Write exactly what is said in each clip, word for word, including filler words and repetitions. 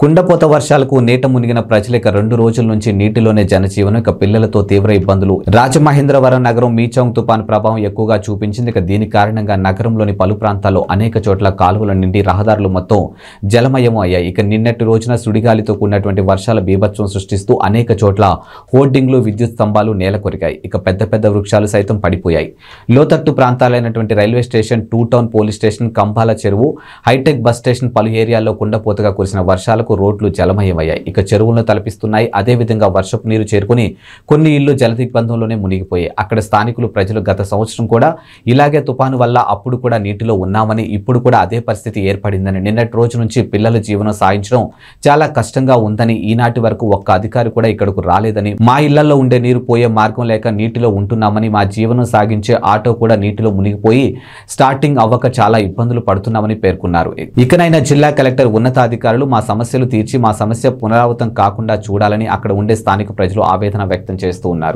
కుండపోత వర్షాలకు నీట మునిగిన ప్రజలు ఇక రెండు రోజుల నుంచి నీటిలోనే జనజీవనం ఇక పిల్లలతో తీవ్ర ఇబ్బందులు. రాజమహేంద్రవరం నగరం మీచౌంగ్ తుపాను ప్రభావం ఎక్కువగా చూపించింది. ఇక దీని కారణంగా నగరంలోని పలు ప్రాంతాల్లో అనేక చోట్ల కాలువల నిండి రహదారులు మొత్తం జలమయం అయ్యాయి. ఇక నిన్నటి రోజున సుడిగాలితో కూడినటువంటి వర్షాల బీభత్సం సృష్టిస్తూ అనేక చోట్ల హోర్డింగ్లు, విద్యుత్ స్తంభాలు నేల కొరిగాయి. ఇక పెద్ద పెద్ద వృక్షాలు సైతం పడిపోయాయి. లోతట్టు ప్రాంతాలైనటువంటి railway station, two town police station, Kambala Cheruvu, hitech bus station పలు ఏరియాల్లో కుండపోతగా కురిసిన వర్షాలకు రోడ్లు జలమయమయ్యాయి. ఇక చెరువులను తలపిస్తున్నాయి. అదేవిధంగా వర్షపు నీరు చేరుకుని కొన్ని ఇళ్లు జలదిగ్బంధంలోనే మునిగిపోయాయి. అక్కడ స్థానికులు ప్రజలు గత సంవత్సరం కూడా ఇలాగే తుపాను వల్ల అప్పుడు కూడా నీటిలో ఉన్నామని, ఇప్పుడు కూడా అదే పరిస్థితి ఏర్పడిందని, నిన్నటి రోజు నుంచి పిల్లల జీవనం సాగించడం చాలా కష్టంగా ఉందని, ఈనాటి వరకు ఒక్క అధికారి కూడా ఇక్కడకు రాలేదని, మా ఇళ్లలో ఉండే నీరు పోయే మార్గం లేక నీటిలో ఉంటున్నామని, మా జీవనం సాగించే ఆటో కూడా నీటిలో మునిగిపోయి స్టార్టింగ్ అవ్వక చాలా ఇబ్బందులు పడుతున్నామని పేర్కొన్నారు. ఇకనైనా జిల్లా కలెక్టర్, ఉన్నతాధికారులు మా సమస్యలు తీర్చి మా సమస్య పునరావృతం కాకుండా చూడాలని అక్కడ ఉండే స్థానిక ప్రజలు ఆవేదన వ్యక్తం చేస్తూ ఉన్నారు.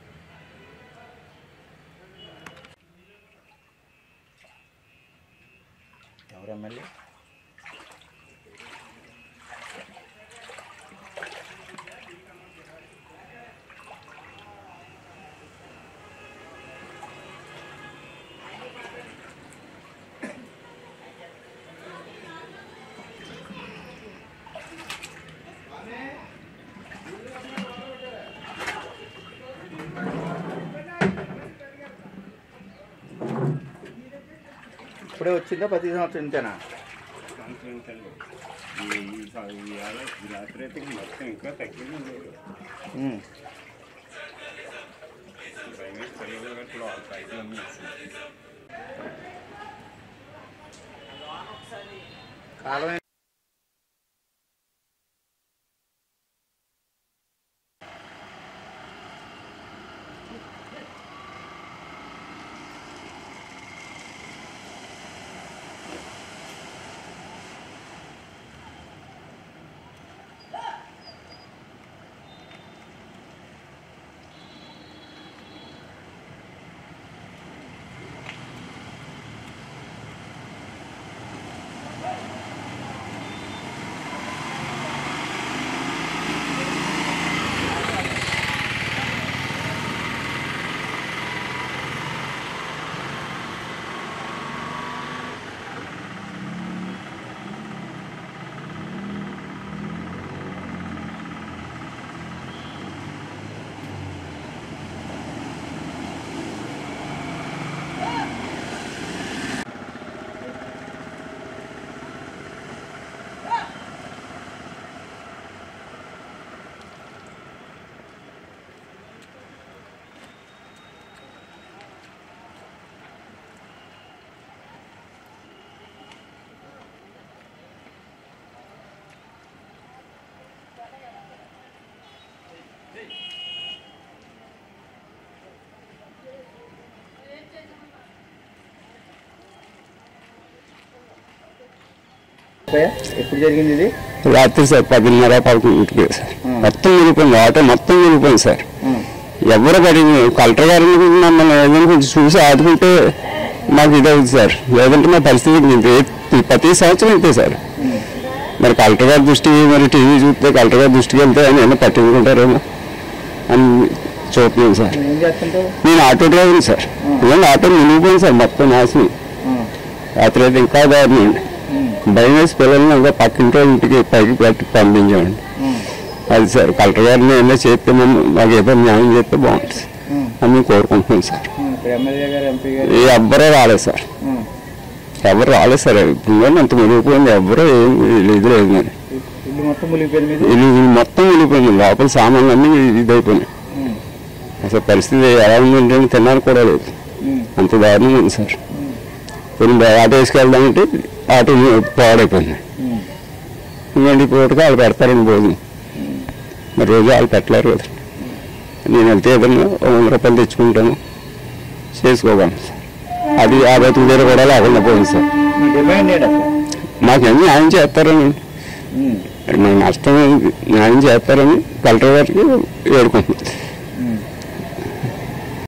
ఇప్పుడే వచ్చిందా ప్రతి సంవత్సరం ఇంతేనా? రాత్రి అయితే మొత్తం ఇంకా తగ్గింది. కాలం ఎప్పుడు జరిగింది ఇది? రాత్రి సార్ పదిన్నర పదకొండింటికి సార్ మొత్తం వెళ్ళిపోయింది. ఆటో మొత్తం వెళ్ళిపోయింది సార్. ఎవరు పడింది? కలెక్టర్ గారు మమ్మల్ని ఏదైనా కొంచెం చూసి ఆదుకుంటే మాకు ఇది అవుతుంది సార్. లేదంటే మా పరిస్థితి ప్రతి సంవత్సరం ఇంతే సార్. మరి కలెక్టర్ గారి దృష్టికి, మరి టీవీ చూస్తే కలెక్టర్ గారి దృష్టికి వెళ్తే ఆయన ఏమో పట్టించుకుంటారేమో అని చూస్తున్నాను సార్. నేను ఆటో డ్రైవర్ సార్. ఇవన్నీ ఆటో మునిగిపోయింది సార్, మొత్తం నాశనం. రాత్రి అయితే ఇంకా దారుణం అండి. భయం వేసి పిల్లల్ని ఇంకా పక్కింటి ఇంటికి పైకి పెట్టి పంపించామండి. అది సార్ కలెక్టర్ గారిని ఏమైనా చేస్తే మేము మాకు ఏదో న్యాయం చేస్తే బాగుంటుంది అని మేము కోరుకుంటున్నాం సార్. ఎవ్వరూ రాలేదు సార్, ఎవరు రాలేదు సార్. ఇప్పుడు అంత మునిగిపోయింది, ఎవరో ఏం ఇది లేదు. మరి ఇల్లు మొత్తం మునిగిపోయింది, లోపల సామాన్లు అన్నీ ఇదైపోయినాయి. అసలు పరిస్థితి ఎలా ఉందంటే తినడానికి కూడా లేదు, అంత దారుణంగా ఉంది సార్. కొన్ని ఆటో వేసుకెళ్దామంటే ఆటో పాడైపోయింది. ఇంకండి పూటగా వాళ్ళు పెడతారండి భోజనం, మరి రోజు వాళ్ళు పెట్టలేరు కదా. నేను వెళ్తే ఏదన్నా వంద రూపాయలు తెచ్చుకుంటాను, చేసుకోగలను సార్. అది యాభై తొమ్మిది కూడా లేకుండా పోయింది సార్. మాకు న్యాయం చేస్తారని, మాకు నష్టం న్యాయం చేస్తారని కలెక్టర్ గారికి వేడుకుంటున్నాం.